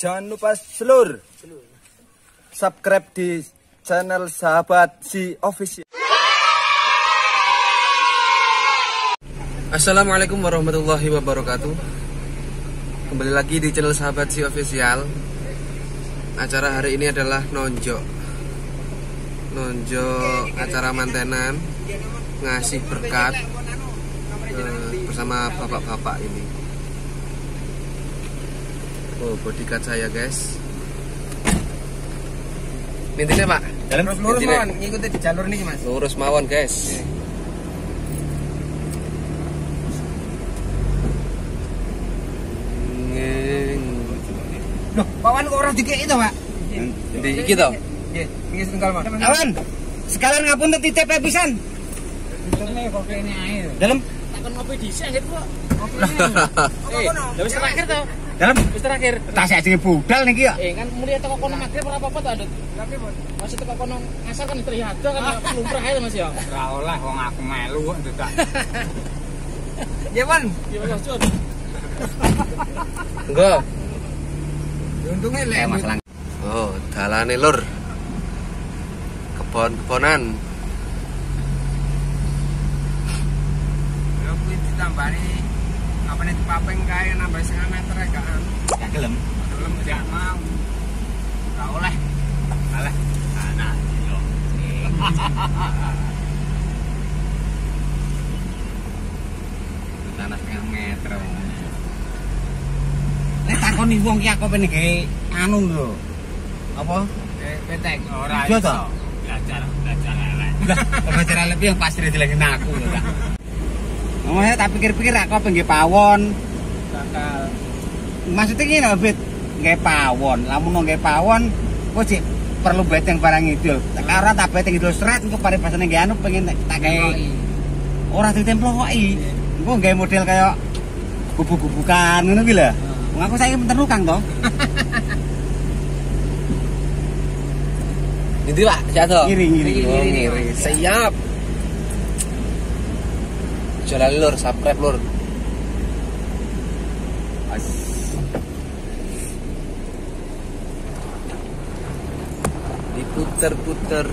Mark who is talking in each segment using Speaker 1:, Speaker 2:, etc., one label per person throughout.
Speaker 1: Jangan lupa subscribe di channel Sahabat Si Official.
Speaker 2: Assalamualaikum warahmatullahi wabarakatuh. Kembali lagi di channel Sahabat Si Official. Acara hari ini adalah nonjok acara mantenan, ngasih berkat bersama bapak-bapak ini. Oh, bodyguard saya guys. Intinya pak,
Speaker 1: Lurus mawon, ngikuti di jalur ini mas.
Speaker 2: Lurus mawon guys.
Speaker 1: Loh, pawan kok orang dikit itu pak?
Speaker 2: Dikit toh?
Speaker 1: Nggih, nggih setengah mas. Kawan, sekalian ngapunten titip pisan.
Speaker 3: Ini kopi ini air.
Speaker 1: Dalam
Speaker 3: Takon ngopi dhisik nggih, Pak. Kopi ini. Lah wis terakhir to.
Speaker 1: dalam
Speaker 3: Wis terakhir.
Speaker 1: tas ajenge budal niki ya.
Speaker 3: Kan mulia teko kono magrib ora apa-apa to, Adut. Tapi masih teko kono ngasar kan terlihat kan lumrah ae Mas ya.
Speaker 4: Ora oleh wong aku melu kok ndedak.
Speaker 1: Ya, Wan.
Speaker 3: Ya Mas Jod.
Speaker 2: Enggak.
Speaker 1: Untungnya lek Mas lang.
Speaker 2: Oh, dalane lur. Kebon-kebonan.
Speaker 1: Ya kuwi ditambani apa nih dipapeng kae nambah 1,5 meter ya kan.
Speaker 4: Gak gelem.
Speaker 1: Belum tidak mau. Ora oleh.
Speaker 4: Alah. Anak yo. Tanah 1,5 meter.
Speaker 1: Nek takoni wong ki aku pengen gawe anu lho. Apa?
Speaker 4: Petek ora
Speaker 1: Iso
Speaker 4: iso.
Speaker 1: to?
Speaker 4: Belajar elek.
Speaker 1: Belajar lebih yang pasti dilengin aku lho Kak. Ngomongnya tak pikir-pikir aku pengen pawon.
Speaker 4: Bakal
Speaker 1: Maksudnya gini lho, Bet. Nggih pawon. Lamun nggih pawon, kok sih perlu beteng barang idul. Karo tak beteng idul seret engko paribasane nggih anu pengen tak gawe. Ora ditemploki. Engko gawe model kayak gubuk-gubukan ngono ki lho. Wong aku saiki menterukang to.
Speaker 2: Ini pak, jatuh.
Speaker 1: Ngiri.
Speaker 2: Oh, ngiri. Siap. Jalan lur, subscribe lur. Diputer-puter.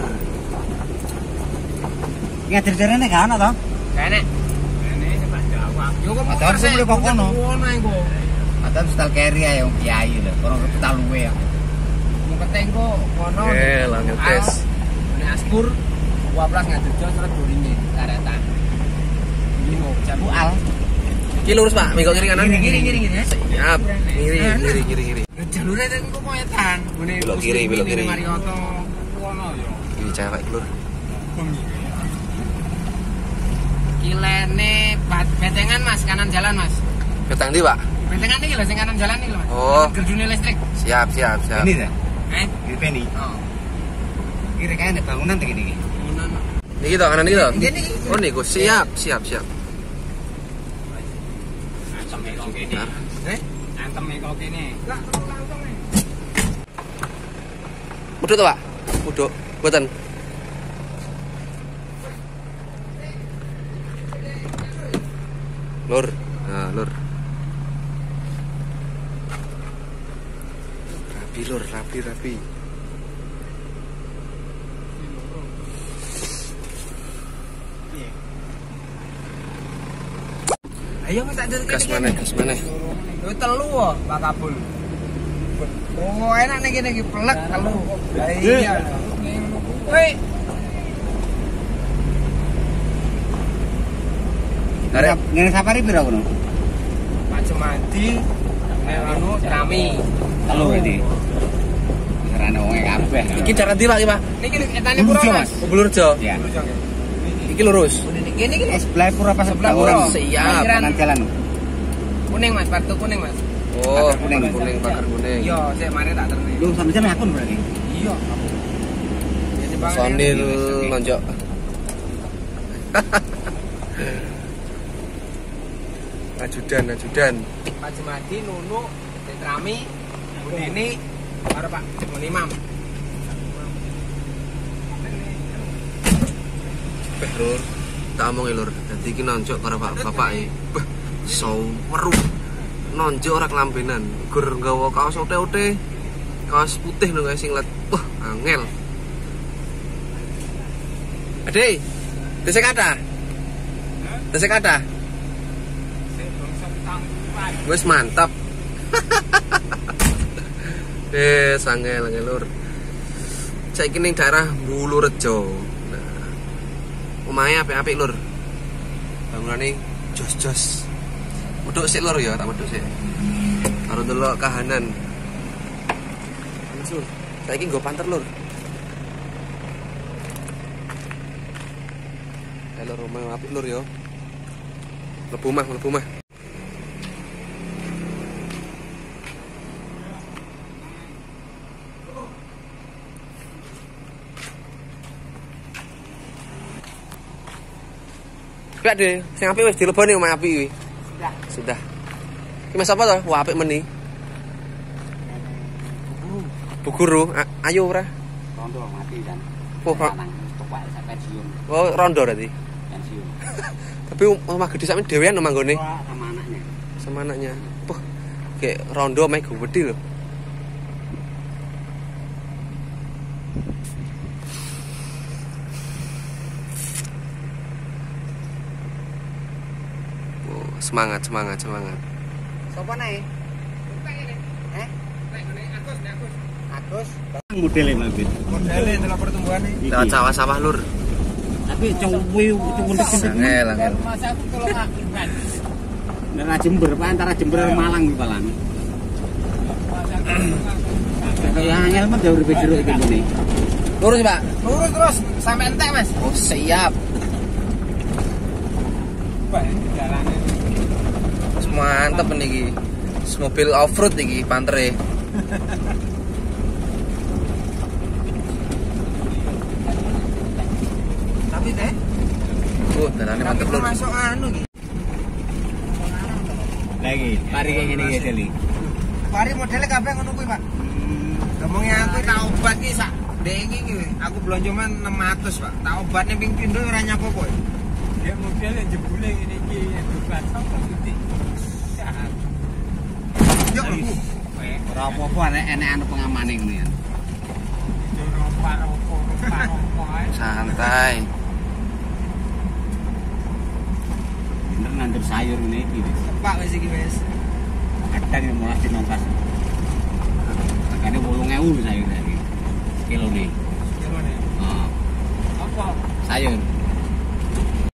Speaker 1: Ngajar-jarane gak ana to?
Speaker 3: Kene.
Speaker 4: ini Pak jawab.
Speaker 3: Yo kok
Speaker 1: Padahal sing mulai kok kono.
Speaker 3: Kono engko.
Speaker 1: Padahal style carry ae wong kiai lho, kono ketal luwe ya.
Speaker 3: Mung keteng kok kono.
Speaker 2: Oke, lanjut tes.
Speaker 3: Ini Aspur 12 ngajujo surat durine karetan. Ini mau jabu al.
Speaker 2: Iki lurus pak, minggu kiri kanan.
Speaker 3: Kiri ya.
Speaker 2: Siap. Kiri.
Speaker 3: Jalure ten kok koetan. Ngene
Speaker 2: Belok kiri.
Speaker 3: Marioto kono yo.
Speaker 2: Ini cewek lur.
Speaker 3: Kilene betengan Mas, kanan jalan Mas.
Speaker 2: Ketang di pak.
Speaker 3: Betengan iki lho sing kanan jalan iki lho Mas.
Speaker 2: Oh.
Speaker 3: Gerdune listrik.
Speaker 2: Siap.
Speaker 1: Ini ta?
Speaker 3: Ini
Speaker 1: Ini.
Speaker 3: Oh.
Speaker 1: Kira kae nek bangunan ta iki.
Speaker 3: Bangunan.
Speaker 2: Ini gitu, kanan gitu.
Speaker 3: Ini.
Speaker 2: Oh niku, siap.
Speaker 4: Antem kok kene. Antem kok kene.
Speaker 3: Lah langsung nih.
Speaker 2: Muduk tuh pak. Muduk. Buatan. Lur. Nah, lur. Rapi lur, rapi.
Speaker 3: Ayo Mas tak
Speaker 2: Gas mana?
Speaker 3: Yo telu kok, Pak Kabul. Oh, enak nih gini pelek telu. Iya. Hei,
Speaker 2: Arep.
Speaker 1: Ngene safari pira kono?
Speaker 3: Pak Jumadi, anu Trami.
Speaker 1: Telu iki. Karena wong kabeh.
Speaker 2: Iki darat ndi pak?
Speaker 3: Niki etane pura Mas.
Speaker 2: Bulurjo.
Speaker 1: Ya.
Speaker 2: Iki lurus.
Speaker 3: Ini gini.
Speaker 1: Sebelah pura pas sebelah
Speaker 3: Pura.
Speaker 1: orang.
Speaker 2: Siap.
Speaker 1: Kanan jalan.
Speaker 3: Kuning Mas, kartu kuning Mas.
Speaker 2: Oh,
Speaker 1: Pagar kuning.
Speaker 2: pagar kuning.
Speaker 3: Iya, saya mari tak terne.
Speaker 1: Lu sampeyan akun berarti.
Speaker 3: Iya. Jadi Bang
Speaker 2: Sonil nonjok. Ajudan.
Speaker 3: Pak Jumadi, Nunu, Trami, ini karo Pak Imam.
Speaker 2: Lur, tak omongin lur. Dadi iki nonjok karo bapak e. Beh, iso weruh. nonjok ora kelambenan. Gur nggawa kaos ote-ote. Kaos putih lho guys singlet. Wah, angel. Ade. Desek ada. Desek ada. Wes mantap. Angel lur. Saiki ning daerah Bulurejo. Nah. Omahe apik-apik lur. Bangunane jos-jos. Medhok sik lur ya, tak medhok sik. Karo delok kahanan. Langsung. Saiki nggo panter lur. Halo rumah apik lur ya. Mlebu mah. Gak deh, sing apik wis dileboni omah apik kuwi. Sudah. Iki Mas apa to? Wah, apik meni. Bu Guru, ayo ora?
Speaker 1: Rondo mati kan.
Speaker 2: Oh, Pak.
Speaker 1: Pensiun.
Speaker 2: Oh, rondo berarti.
Speaker 1: Pensiun.
Speaker 2: Tapi omah gede sampe dhewean omah nggone.
Speaker 1: Sama anaknya.
Speaker 2: Sama anaknya. Puh. Kayak rondo omahe gede lho. Semangat.
Speaker 1: Sopo nae? Agus. Modele mabit.
Speaker 3: Modele dalam pertumbuhan ini.
Speaker 2: Lewat sawah-sawah lur.
Speaker 1: Tapi cowok
Speaker 2: Angel.
Speaker 3: Masa aku tolong aku kan.
Speaker 1: Antara Jember, Pak, antara Jember dan Malang iki palan. Kayak angel mah jauh lebih jeruk iki ngene.
Speaker 2: Lurus, Pak.
Speaker 3: Lurus terus sampai entek, Mas.
Speaker 2: Oh, siap.
Speaker 3: Pak, jalannya.
Speaker 2: Mantep niki. Mobil off-road iki pantere.
Speaker 3: Tapi teh,
Speaker 2: Dalane mantep lur.
Speaker 3: masuk anu iki.
Speaker 1: Lagi, pari kayak ngene iki Deli.
Speaker 3: Pari modele kabeh ngono kuwi, Pak. Ngomongnya aku tak obat iki sak dengi iki. Aku belanja men 600, Pak. Tak obatnya ping pindho ora nyapo-po. Dia modele jebule ngene iki bukan apa titik. Yo,
Speaker 1: Ora apa-apa enek anu pengamane ngene ya.
Speaker 2: Santai.
Speaker 1: Bener nandur sayur ngene iki wis.
Speaker 3: Pak wis iki wis.
Speaker 1: Kadang yang mulai dinongkas. Makanya 8.000 sayur lagi. Kilo nih.
Speaker 3: Kilo nih.
Speaker 1: Oh,
Speaker 3: Apa?
Speaker 1: sayur.